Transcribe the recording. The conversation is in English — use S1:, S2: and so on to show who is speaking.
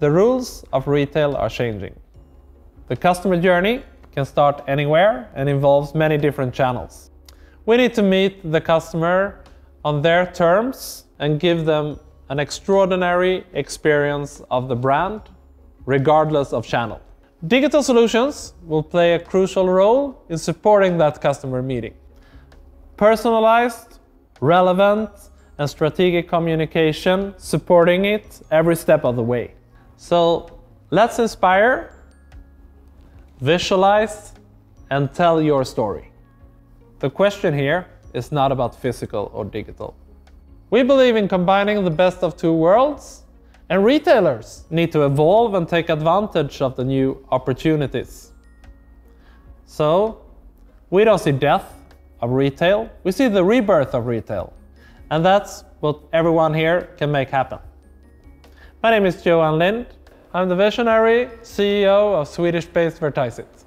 S1: The rules of retail are changing. The customer journey can start anywhere and involves many different channels. We need to meet the customer on their terms and give them an extraordinary experience of the brand, regardless of channel. Digital solutions will play a crucial role in supporting that customer meeting. Personalized, relevant, and strategic communication supporting it every step of the way. So let's inspire, visualize, and tell your story. The question here is not about physical or digital. We believe in combining the best of two worlds, and retailers need to evolve and take advantage of the new opportunities. So, we don't see death of retail, we see the rebirth of retail. And that's what everyone here can make happen. My name is Johan Lind. I'm the visionary CEO of Swedish-based Vertiseit.